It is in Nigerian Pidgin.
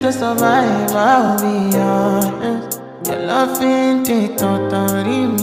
to survive, I'll be honest. Your love ain't it, totally.